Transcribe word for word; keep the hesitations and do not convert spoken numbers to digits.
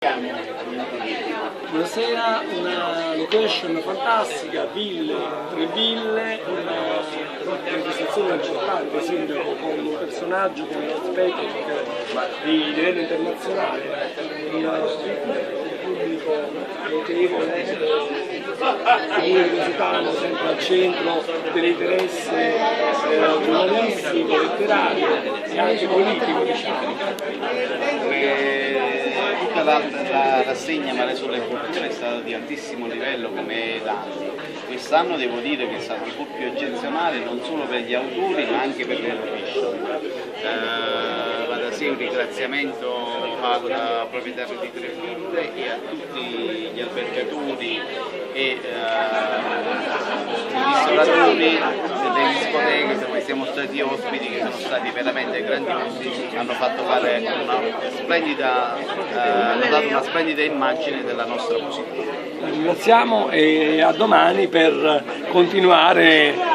Buonasera, una location fantastica, ville, tre ville, una manifestazione importante, sindaco, con un personaggio come lo Spetek di livello internazionale, un pubblico notevole, figure che si trovano sempre al centro dell'interesse eh, giornalistico, letterario e anche politico, diciamo. Tutta la, la rassegna Mare sulle Culture è stata di altissimo livello come d'anni. Quest'anno devo dire che è stato un po' più eccezionale non solo per gli autori ma anche per le location. Eh, va da sé un ringraziamento al proprietario di Tre Ville e a tutti gli albergatori e eh, i ristoratori delle discoteche dove siamo stati ospiti, che sono stati veramente grandiosi, hanno fatto fare una splendida, eh, hanno dato una splendida immagine della nostra musica. La ringraziamo e a domani per continuare